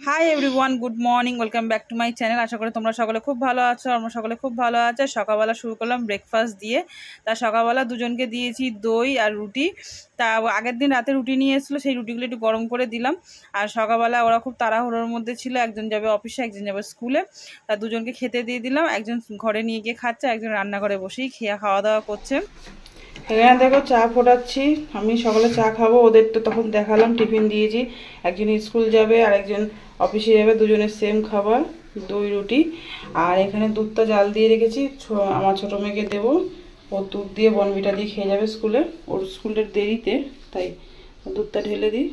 High everyone, good morning, welcome back to my channel. আশা করি তোমরা সকলে খুব ভালো আছো। আমরা সকলে খুব ভালো আছে। সকালবেলা শুরু করলাম ব্রেকফাস্ট দিয়ে। তা সকালবেলা দুজনকে দিয়েছি দই আর রুটি। তা আগের দিন রাতে রুটি নিয়ে এসেছিলো, সেই রুটিগুলো একটু গরম করে দিলাম। আর সকালবেলা ওরা খুব তাড়াহুড়োর মধ্যে ছিল, একজন যাবে অফিসে, একজন যাবে স্কুলে। তা দুজনকে খেতে দিয়ে দিলাম। একজন ঘরে নিয়ে গিয়ে খাচ্ছে, একজন রান্নাঘরে বসেই খাওয়া দাওয়া করছে। এখানে দেখো চা ফোটাচ্ছি। আমি সকালে চা খাবো, ওদের তো তখন দেখালাম টিফিন দিয়েছি। একজন স্কুল যাবে আর একজন অফিসে যাবে, দুজনের সেম খাবার, দই রুটি। আর এখানে দুধটা জাল দিয়ে রেখেছি, আমার ছোটো মেয়েকে দেবো। ও দুধ দিয়ে বনবিটা দিয়ে খেয়ে যাবে স্কুলে, ওর স্কুলের দেরিতে, তাই দুধটা ঢেলে দিই।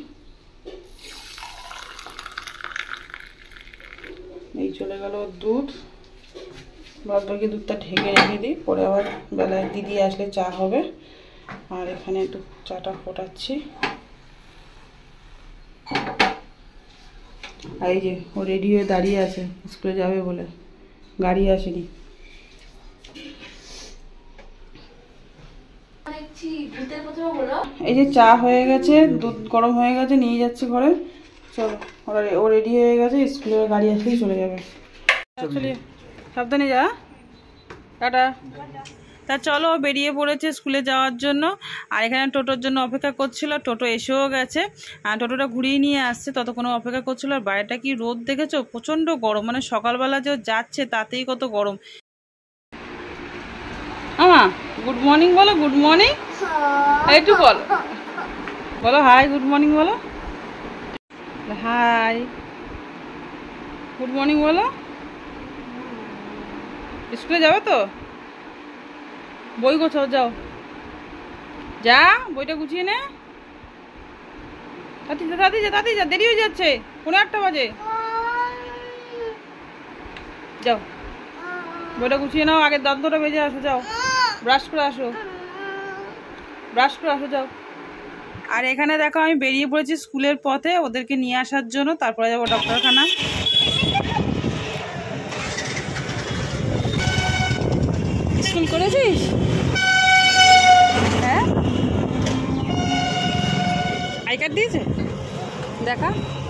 এই চলে গেল দুধ, বাদ বাকি দুধটা ঢেকে রেখে দিই, পরে আবার বেলায় দিদি আসলে চা হবে। আর এখানে একটু চাটা ফোটাচ্ছি। আর এই যে ও রেডি হয়ে দাঁড়িয়ে আছে, স্কুলে যাবে বলে, গাড়ি আসেনি। এই যে চা হয়ে গেছে, দুধ গরম হয়ে গেছে, নিয়ে যাচ্ছে ঘরে। চলো, ও রেডি হয়ে গেছে, স্কুলে গাড়ি আসলেই চলে যাবে। চলে সাবধানে যা, টাটা। তা চলো, বেরিয়ে পড়েছে স্কুলে যাওয়ার জন্য। আর এখানে টোটোর জন্য অপেক্ষা করছিল, টোটো এসেও গেছে। আর টোটোটা ঘুরিয়ে নিয়ে আসছে, ততক্ষণ অপেক্ষা করছিল। আর বাইরেটা কি রোদ দেখেছো, প্রচণ্ড গরম, মানে সকালবেলা যে যাচ্ছে তাতেই কত গরম। গুড মর্নিং বলো, গুড মর্নিং একটু বলো, বলো হাই, গুড মর্নিং বলো, হাই গুড মর্নিং বলো। স্কুলে যাবে তো? বই গোছাও, যাও, যা বইটা গুছিয়ে নে। তাড়াতাড়ি যা, দেরি হয়ে যাচ্ছে, 8:30 বাজে। যাও, বইটা গুছিয়ে নাও, আগে দাঁতটা বেজে আসো, যাও ব্রাশ করে আসো, যাও। আর এখানে দেখো আমি বেরিয়ে পড়েছি স্কুলের পথে ওদেরকে নিয়ে আসার জন্য, তারপরে যাবো ডক্টরখানা। স্কুল করেছিস? হ্যাঁ, আই কার্ড দিয়েছে, দেখা।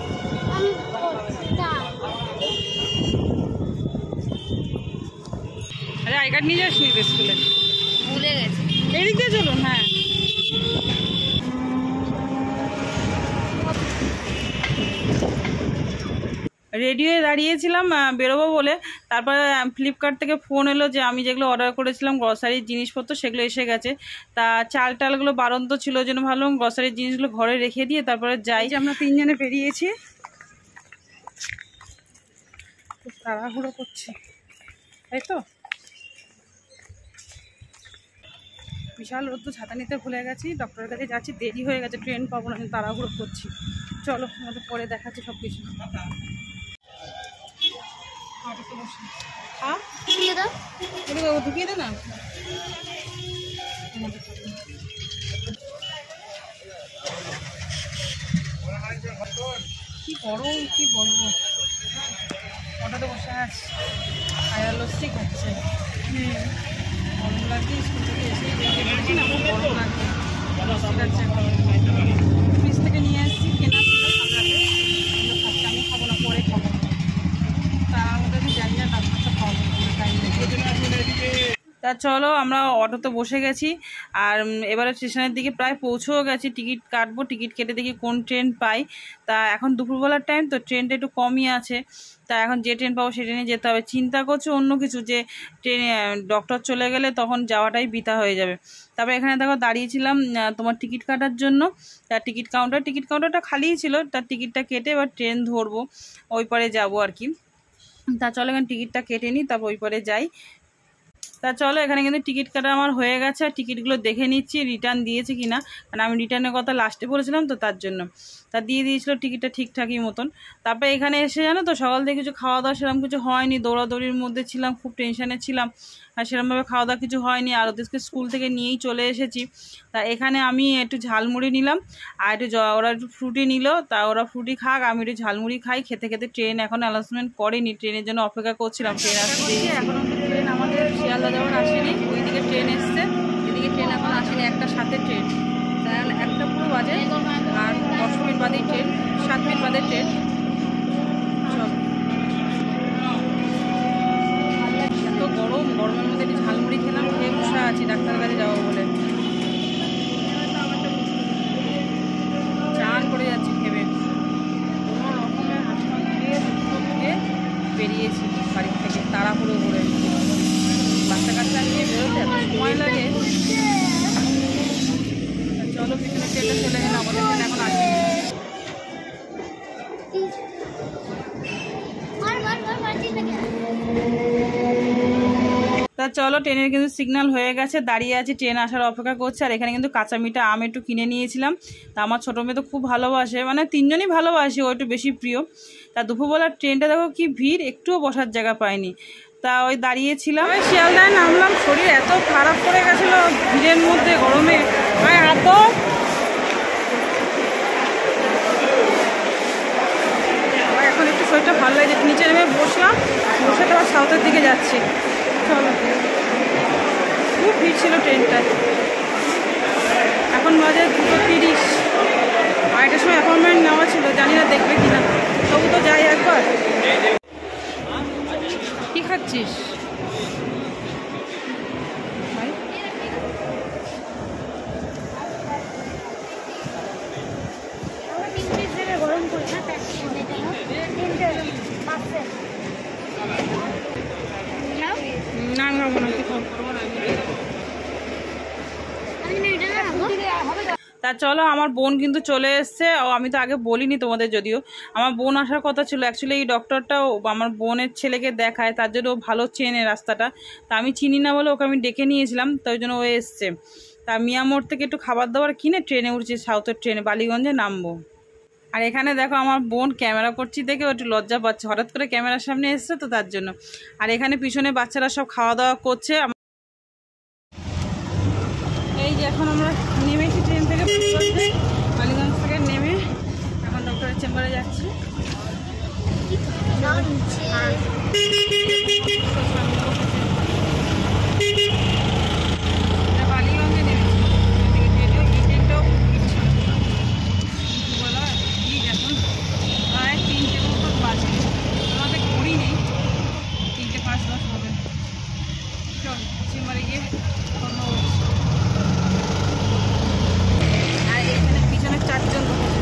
আরে আই কার্ড নিয়ে যাসনি তো স্কুলে? ভুলে গেছি। এদিক দিয়ে চলুন। হ্যাঁ, রেডি হয়ে দাঁড়িয়েছিলাম বেরোবো বলে। তারপরে ফ্লিপকার্ট থেকে ফোন এলো যে আমি যেগুলো অর্ডার করেছিলাম গ্রসারির জিনিসপত্র, সেগুলো এসে গেছে। তা চাল টালগুলো বাড়ন্ত ছিল, ওই জন্য ভাবলাম গ্রসারির জিনিসগুলো ঘরে রেখে দিয়ে তারপরে যাই। যে আমরা 3 জনে বেরিয়েছি, খুব তাড়াহুড়ো করছি, তাই তো। বিশাল রোদ, ছাতা নিতে ভুলে গেছি, ডক্টরের কাছে যাচ্ছি, দেরি হয়ে গেছে, ট্রেন পাবো না, তাড়াহুড়ো করছি। চলো, আমাদের পরে দেখাচ্ছি সব কিছু। ঢুকিয়ে দে না। কি গরম, কি বলবো। অটোতে বসে আছি, আয়ার লস্যি খাচ্ছে। গরম লাগছে, স্কুল থেকে এসেই দেখতে পেরেছি না, খুব গরম লাগছে। ফ্রিজ থেকে নিয়ে আসছি, কেনা ছিল সামলাতে, খাচ্ছে। আমি খাবো না, পরে খাবো। তার মধ্যে আমি জানি না, তার সাথে খাওয়াবো টাইম লেগে। তা চলো, আমরা অটোতে বসে গেছি। আর এবারে স্টেশনের দিকে প্রায় পৌঁছেও গেছি। টিকিট কাটবো, টিকিট কেটে দেখি কোন ট্রেন পাই। তা এখন দুপুরবেলার টাইম তো, ট্রেনটা একটু কমই আছে। তা এখন যে ট্রেন পাবো সেই ট্রেনে যেতে হবে। চিন্তা করছি অন্য কিছু, যে ট্রেনে ডক্টর চলে গেলে তখন যাওয়াটাই বৃথা হয়ে যাবে। তারপরে এখানে দেখো দাঁড়িয়েছিলাম তোমার টিকিট কাটার জন্য। তার টিকিট কাউন্টারটা খালিই ছিল। তার টিকিটটা কেটে এবার ট্রেন ধরবো, ওই পারে যাবো আর কি। তা চলো, এখানে টিকিটটা কেটে নিই, তারপর ওই পারে যাই। তা চলো, এখানে কিন্তু টিকিট কাটা আমার হয়ে গেছে। আর টিকিটগুলো দেখে নিচ্ছি রিটার্ন দিয়েছে কিনা, কারণ আমি রিটার্নের কথা লাস্টে বলেছিলাম তো, তার জন্য। তা দিয়ে দিয়েছিল টিকিটটা ঠিকঠাকই মতন। তারপরে এখানে এসে জানো তো, সকাল থেকে কিছু খাওয়া দাওয়া সেরকম কিছু হয়নি, দৌড়াদৌড়ির মধ্যে ছিলাম, খুব টেনশানে ছিলাম। আর সেরকমভাবে খাওয়া দাওয়া কিছু হয়নি। আর ওদেরকে স্কুল থেকে নিয়েই চলে এসেছি। তা এখানে আমি একটু ঝালমুড়ি নিলাম, আর একটু ওরা একটু ফ্রুটি নিল। তা ওরা ফ্রুটি খাক, আমি একটু ঝালমুড়ি খাই। খেতে খেতে ট্রেন এখন অ্যানাউন্সমেন্ট করেনি, ট্রেনের জন্য অপেক্ষা করছিলাম। ট্রেন আসছে এখন, ট্রেন আমাদের শিয়ালদা যাওয়ার আসেনি, ওইদিকে ট্রেন এসছে, এদিকে ট্রেন এখন আসেনি। 1:07 ট্রেন, তাহলে 1টা পুরো বাজে, আর 10 মিনিট বাদেই ট্রেন, 7 মিনিট বাদে ট্রেন। সময় লাগে। চলো পিছনে ট্রেনটা চলে গেলে, আমাদের ট্রেন এখন আসবে। তা চলো ট্রেনের কিন্তু সিগন্যাল হয়ে গেছে, দাঁড়িয়ে আছি, ট্রেন আসার অপেক্ষা করছে। আর এখানে কিন্তু কাঁচা মিঠা আম একটু কিনে নিয়েছিলাম। তা আমার ছোটো মেয়ে তো খুব ভালোবাসে, মানে তিনজনই ভালোবাসে, ও একটু বেশি প্রিয়। তা দুপুরবেলার ট্রেনটা দেখো কি ভিড়, একটুও বসার জায়গা পাইনি। তা ওই দাঁড়িয়েছিলাম, ওই শিয়ালদায় নামলাম, শরীর এত খারাপ করে গেছিলো ভিড়ের মধ্যে গরমে। এত এখন একটু শরীরটা ভালো লাগছে, নিচে নেমে বসলাম, বসে তো আবার সাউথের দিকে যাচ্ছি। চলো, খুব ভিড় ছিল ট্রেনটায়। এখন বাজে 2:30, আড়াইটার সময় অ্যাপয়েন্টমেন্ট নেওয়া ছিল, জানি না দেখবে কিনা, তবু তো যাই একবার। কি খাচ্ছিস? না আমি খাবো না, তা চলো আমার বোন কিন্তু চলে এসছে। আমি তো আগে বলিনি তোমাদের, যদিও আমার বোন আসার কথা ছিল। অ্যাকচুয়ালি এই ডক্টরটাও আমার বোনের ছেলেকে দেখায়, তার জন্য ও ভালো চেনে রাস্তাটা। তা আমি চিনি না বলে ওকে আমি ডেকে নিয়েছিলাম, তাই জন্য ও এসছে। তা মিয়ামোড় থেকে একটু খাবার দাবার কিনে ট্রেনে উঠছি, সাউথের ট্রেনে বালিগঞ্জে নামবো। আর এখানে দেখো আমার বোন ক্যামেরা করছি দেখে একটু লজ্জা পাচ্ছে, হঠাৎ করে ক্যামেরার সামনে এসছে তো তার জন্য। আর এখানে পিছনে বাচ্চারা সব খাওয়া দাওয়া করছে। এই যে এখন আমরা নেমেছি ট্রেন থেকে, বালিগঞ্জ থেকে নেমে এখন ডক্টরের চেম্বারে যাচ্ছি। বালিগঞ্জে নেমেছি, ট্রেনটাও বলা এখন প্রায় 3টে মতো বাজে, আমাদের ঘড়ি নেই, 3টে 5-10 হবে। চল চেম্বারে গিয়ে অন্য। আর এখানে পিছনে 4জন লোক আছে।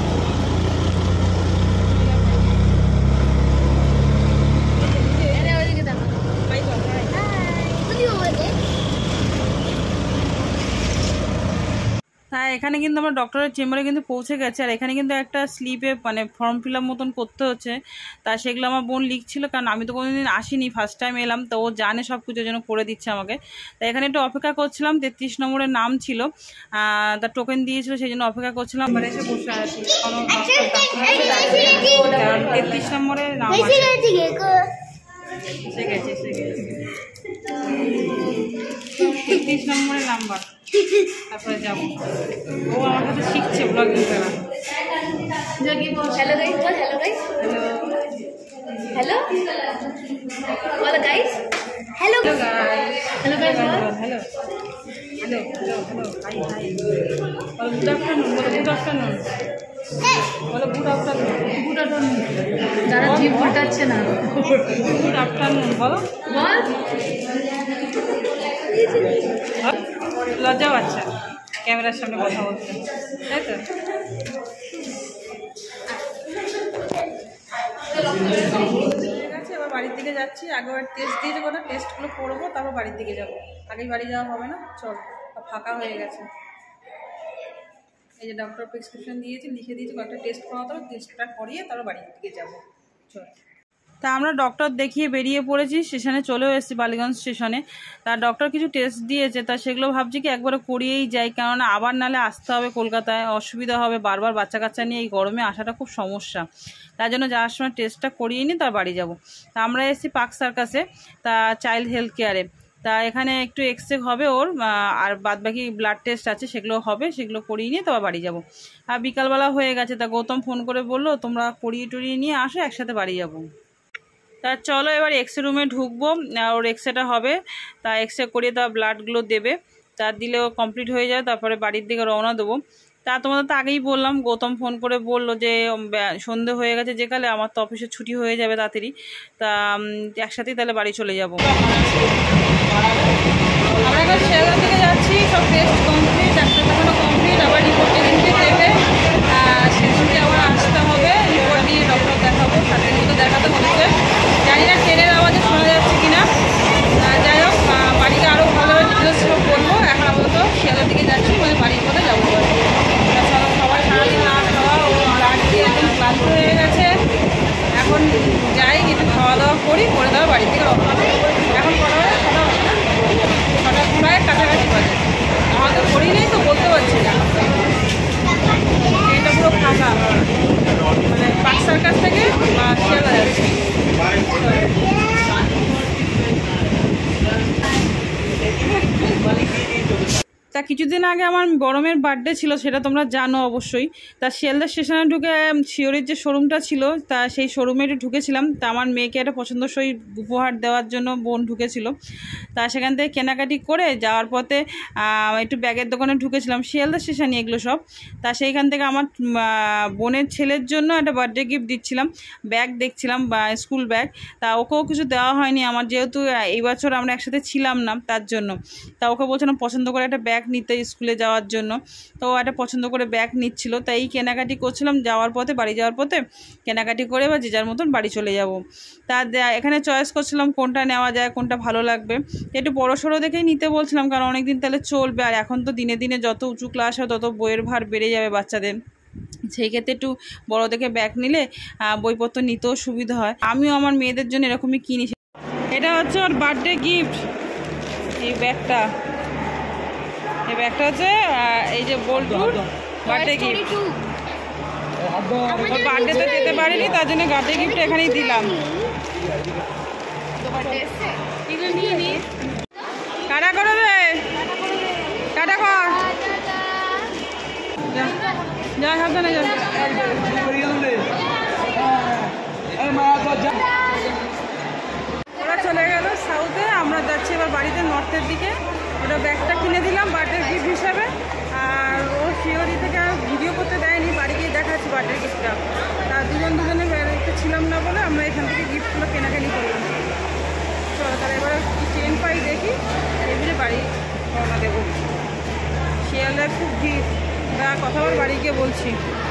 হ্যাঁ এখানে কিন্তু আমার ডক্টরের চেম্বারে কিন্তু পৌঁছে গেছে। আর এখানে কিন্তু একটা স্লিপে মানে ফর্ম ফিল আপ মতন করতে হচ্ছে, তা সেগুলো আমার বোন লিখছিল, কারণ আমি তো কোনোদিন আসিনি, ফার্স্ট টাইম এলাম, তো ও জানে সব কিছু যেন করে দিচ্ছে আমাকে। তা এখানে একটু অপেক্ষা করছিলাম, 33 নম্বরের নাম ছিল, তার টোকেন দিয়েছিল, সেই জন্য অপেক্ষা করছিলাম। এবার এসে বসে আছি, কারণ 33 নম্বরের নাম আছে। এসে গেছে 33 নম্বরের নাম্বার, তারপরে যাবো। ও আমার কাছে শিখছে ব্লগিং করা। हेलो गाइस, बोल हेलो गाइस, हेलो बोलो guys, hello hello guys, hello guys, hello hello hello hello hi hi, बोलो गुड आफ्टरनून, बोलो गुड आफ्टरनून, बोलो गुड आफ्टरनून, गुड आफ्टरनून। যারা জিভ ফটাচ্ছে না, গুড আফটারনুন বলো, বল। লজ্জা বাচ্চা ক্যামেরার সামনে কথা বলতে, তাই তো? ঠিক আছে, এবার বাড়ির দিকে যাচ্ছি। আগেবার টেস্ট দিয়েছে, কোনো টেস্টগুলো করবো, তারপর বাড়ির দিকে যাবো। আগেই বাড়ি যাওয়া হবে না, চল, ফাঁকা হয়ে গেছে। এই যে ডক্টর প্রেসক্রিপশন দিয়েছে, লিখে দিয়েছে, কয়েকটা টেস্ট করাতে হবে, টেস্টটা করিয়ে তারপর বাড়ির দিকে যাবো, চল। তা আমরা ডক্টর দেখিয়ে বেরিয়ে পড়েছি, স্টেশনে চলেও এসেছি, বালিগঞ্জ স্টেশনে। তা ডক্টর কিছু টেস্ট দিয়েছে, তা সেগুলো ভাবছি কি একবারে করিয়েই যাই, কেননা আবার নালে আসতে হবে কলকাতায়, অসুবিধা হবে, বারবার বাচ্চা কাচ্চা নিয়ে এই গরমে আসাটা খুব সমস্যা। তার জন্য যাওয়ার সময় টেস্টটা করিয়ে নিই, তার বাড়ি যাব। তা আমরা এসেছি পার্ক সার্কাসে, তা চাইল্ড হেলথ কেয়ারে। তা এখানে একটু এক্সরে হবে ওর, আর বাদবাকি ব্লাড টেস্ট আছে, সেগুলো হবে, সেগুলো করিয়ে নিয়ে তারপর বাড়ি যাব। আর বিকালবেলা হয়ে গেছে, তা গৌতম ফোন করে বললো তোমরা করিয়ে টরিয়ে নিয়ে আসো, একসাথে বাড়ি যাব। তা চলো এবার এক্সরে রুমে ঢুকবো, ওর এক্সরেটা হবে, তা এক্সরে করিয়ে তার ব্লাডগুলো দেবে, তা দিলেও কমপ্লিট হয়ে যায়, তারপরে বাড়ির দিকে রওনা দেবো। তা তোমাদের তো আগেই বললাম, গৌতম ফোন করে বললো যে সন্ধে হয়ে গেছে যেকালে, আমার তো অফিসে ছুটি হয়ে যাবে তাড়াতাড়ি, তা একসাথেই তাহলে বাড়ি চলে যাবো। আমরা এখন শিয়ালদা থেকে যাচ্ছি, সব টেস্ট কমপ্লিট, ডাক্তার দেখানো কমপ্লিট, আবার রিপোর্ট এন্ট্রি দেবে, সেদিনকে আবার আসতে হবে, রিপোর্ট নিয়ে ডক্টর দেখাবো, সাথে মতো দেখাতে হচ্ছে। জানি না ট্রেনের আওয়াজে শোনা যাচ্ছে কিনা, যাই হোক বাড়িতে আরও ভালোভাবে ডিটেলস কিছুদিন আগে আমার বড়মের বার্থডে ছিল, সেটা তোমরা জানো অবশ্যই। তা শিয়ালদা স্টেশনে ঢুকে শিওরির যে শোরুমটা ছিল তা সেই শোরুমে একটু ঢুকেছিলাম। তা আমার মেয়েকে একটা পছন্দসই উপহার দেওয়ার জন্য বোন ঢুকেছিল। তা সেখান থেকে কেনাকাটি করে যাওয়ার পথে একটু ব্যাগের দোকানে ঢুকেছিলাম, শিয়ালদা স্টেশনে এগুলো সব। তা সেইখান থেকে আমার বোনের ছেলের জন্য একটা বার্থডে গিফট দিচ্ছিলাম, ব্যাগ দেখছিলাম বা স্কুল ব্যাগ। তা ওকেও কিছু দেওয়া হয়নি আমার, যেহেতু এই বছর আমরা একসাথে ছিলাম না তার জন্য। তা ওকে বলছিলাম পছন্দ করে একটা ব্যাগ নিতে স্কুলে যাওয়ার জন্য। তো ও একটা পছন্দ করে ব্যাগ নিচ্ছিল, তাই এই কেনাকাটি করছিলাম যাওয়ার পথে, বাড়ি যাওয়ার পথে কেনাকাটি করে বা যে যার মতন বাড়ি চলে যাব। তা এখানে চয়েস করছিলাম কোনটা নেওয়া যায়, কোনটা ভালো লাগবে। একটু বড়ো সড়ো দেখেই নিতে বলছিলাম, কারণ অনেক দিন তাহলে চলবে। আর এখন তো দিনে দিনে যত উঁচু ক্লাস হয় তত বইয়ের ভার বেড়ে যাবে বাচ্চাদের, সেই ক্ষেত্রে একটু বড় দেখে ব্যাগ নিলে বইপত্র নিতেও সুবিধা হয়। আমিও আমার মেয়েদের জন্য এরকমই কিনি। এটা হচ্ছে ওর বার্থডে গিফট, এই ব্যাগটা হচ্ছে এই যে বল্টুর বার্থডে গিফট। ওর বার্থডেতে যেতে পারিনি, তার জন্য বার্থডে গিফট এখানেই দিলাম। কাটা করে দে, কাটা কর, যা সাবধানে যা। ওরা চলে গেল সাউথে, আমরা যাচ্ছি এবার বাড়িতে নর্থের দিকে। ওটা ব্যাগটা কিনে দিলাম বার্থডে গিফট হিসাবে। আর ও শিওরি থেকে ভিডিও করতে দেয়নি, বাড়ি গিয়ে দেখাচ্ছি বার্থডে গিফটটা। তার দুজনে বেরোতে ছিলাম না বলে আমরা এখান থেকে গিফটগুলো কেনাকানি করলাম। চলো তাহলে এবার ট্রেন পাই দেখি, এবারে বাড়ি রওনা দেবো। শিয়ালদায় খুব ভিড়, কথা বল বাড়ি গিয়ে বলছি।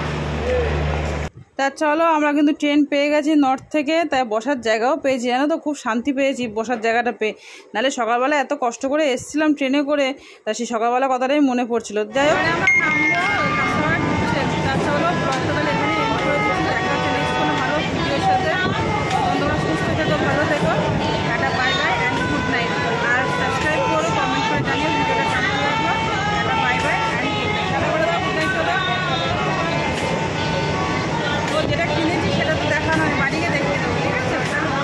তা চলো আমরা কিন্তু ট্রেন পেয়ে গেছি নর্থ থেকে, তাই বসার জায়গাও পেয়েছি, জানো তো খুব শান্তি পেয়েছি বসার জায়গাটা পেয়ে। নাহলে সকালবেলা এত কষ্ট করে এসেছিলাম ট্রেনে করে, তা সেই সকালবেলা কথাটাই মনে পড়ছিল। যাই হোক ভালো থেকো, tata bye bye and good night. আর সাবস্ক্রাইব করো, কমেন্ট করে জানিও ভিডিওটা কেমন লাগলো। Tata bye bye and good night. যেটা কিনেছি সেটা তো দেখানো হয়, বাড়িকে দেখিয়ে দেবো, ঠিক আছে?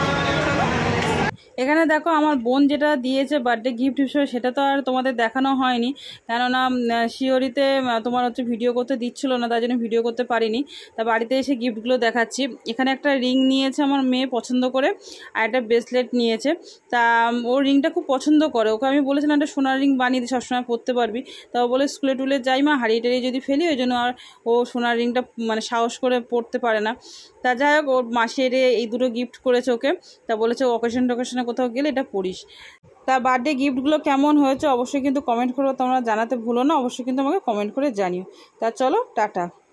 এখানে দেখো আমার বোন যেটা দিয়েছে বার্থডে গিফট হিসেবে, সেটা তো আর তোমাদের দেখানো হয়নি, কেননা শিওরিতে তোমার হচ্ছে ভিডিও করতে দিচ্ছিল না, তার জন্য ভিডিও করতে পারিনি। তা বাড়িতে এসে গিফটগুলো দেখাচ্ছি। এখানে একটা রিং নিয়েছে আমার মেয়ে পছন্দ করে, আর একটা ব্রেসলেট নিয়েছে। তা ও রিংটা খুব পছন্দ করে, ওকে আমি বলেছিলাম একটা সোনার রিং বানিয়ে দিই, সবসময় পরতে পারবি। তা ও বলে স্কুলে টুলে যাই মা, হারিয়ে টারিয়ে যদি ফেলি, ওই জন্য আর ও সোনার রিংটা মানে সাহস করে পরতে পারে না। তা যাই হোক ওর মাসের এই দুটো গিফট করেছে ওকে। তা বলেছে অকেশন টকেশনে কোথাও গেলে এটা পড়িস। তা বার্থডে গিফটগুলো কেমন হয়েছে অবশ্যই কিন্তু কমেন্ট করে তোমরা জানাতে ভুলো না, অবশ্যই কিন্তু আমাকে কমেন্ট করে জানিও। তা চলো টাটা।